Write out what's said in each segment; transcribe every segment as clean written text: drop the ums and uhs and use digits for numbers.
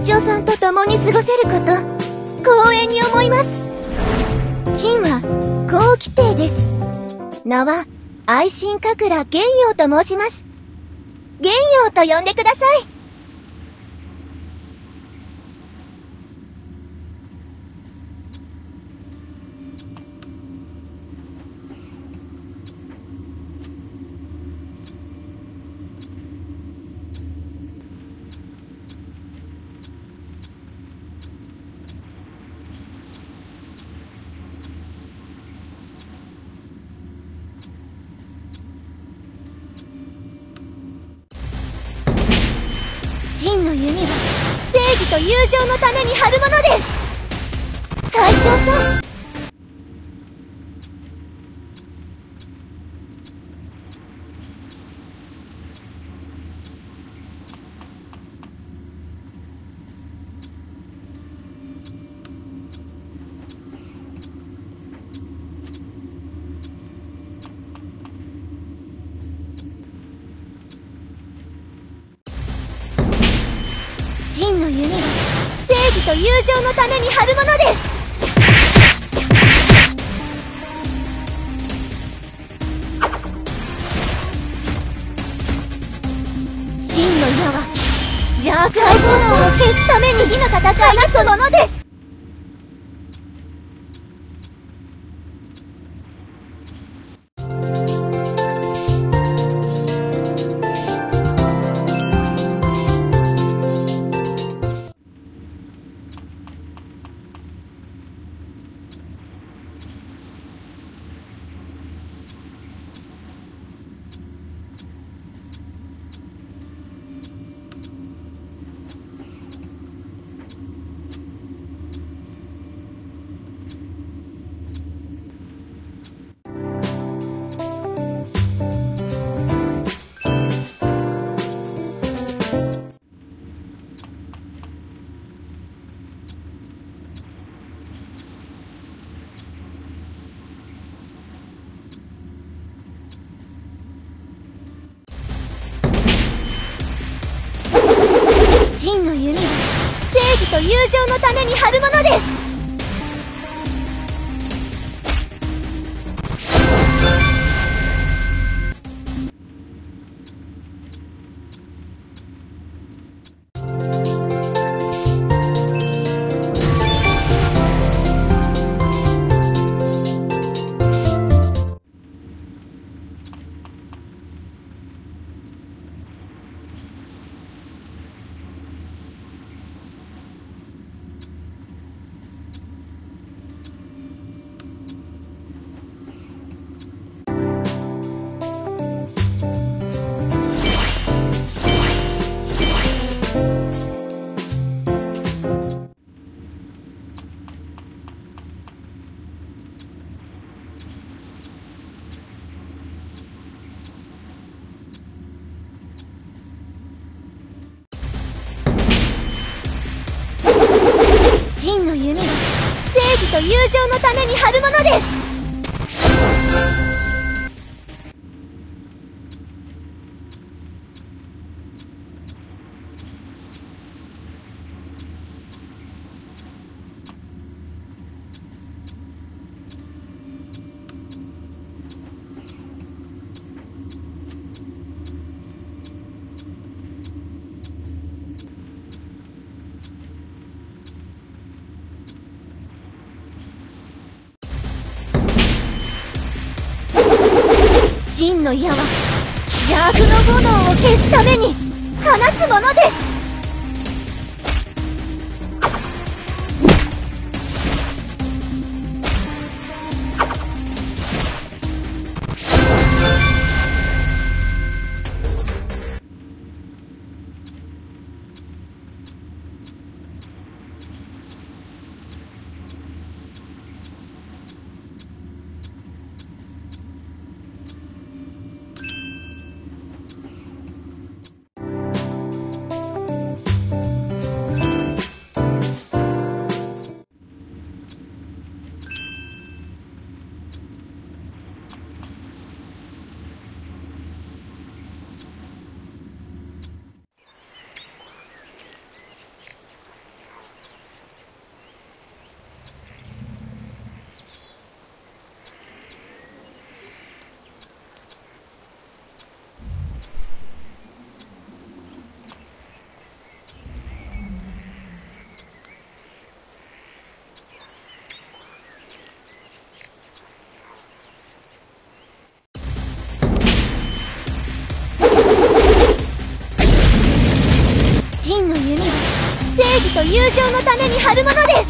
長さんと共に過ごせること光栄に思います。陳は高貴帝です。名は愛新神楽玄陽と申します。玄陽と呼んでください。陳の弓は正義と友情のために張るものです。会長さん。陳の弓は正義と友情のために張るものです。陳の矢は邪悪な炎を消すために次の戦いがそのものです。陳の弓は正義と友情のために張るものです。陳の弓は正義と友情のために張るものです。陳の矢は邪悪の炎を消すために放つものです。 友情のために貼るものです。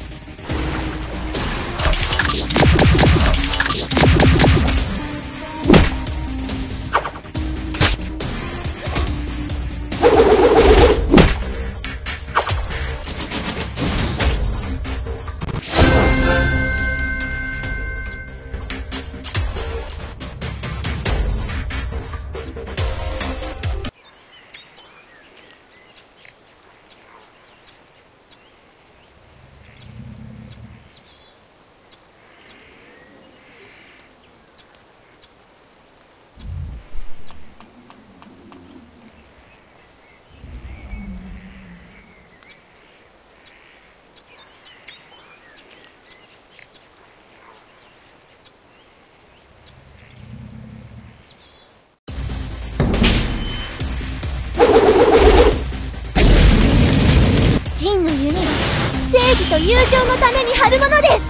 ジンの弓は正義と友情のために貼るものです。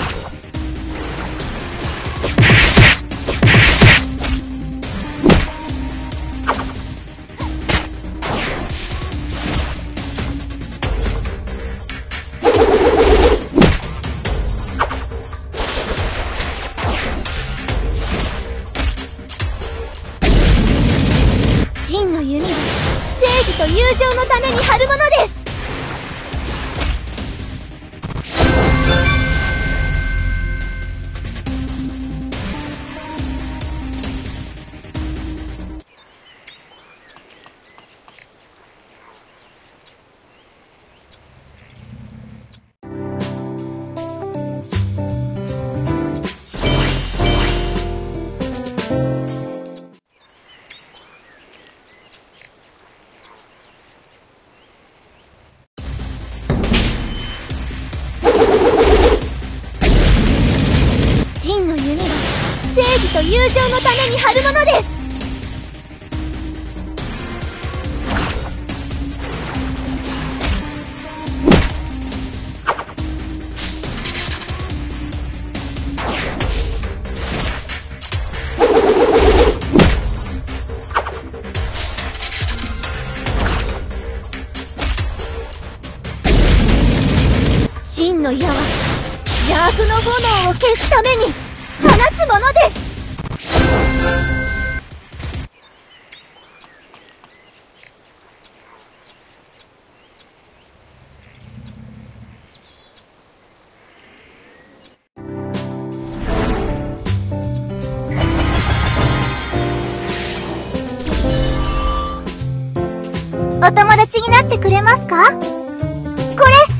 ジンの弓は正義と友情のために貼るものです。ジンの弓は正義と友情のために貼るものです。ジンの矢は邪悪の炎を消すために放つものです。お友達になってくれますか？これ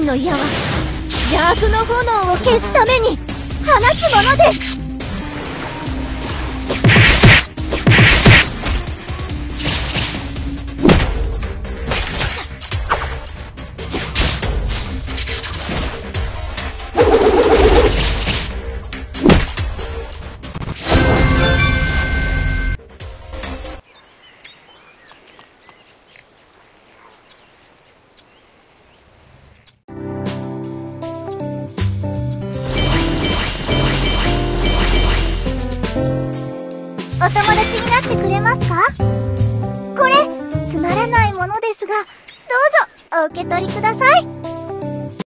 神の矢は邪悪の炎を消すために放つものです。お友達になってくれますか？これ、つまらないものですが、どうぞお受け取りください。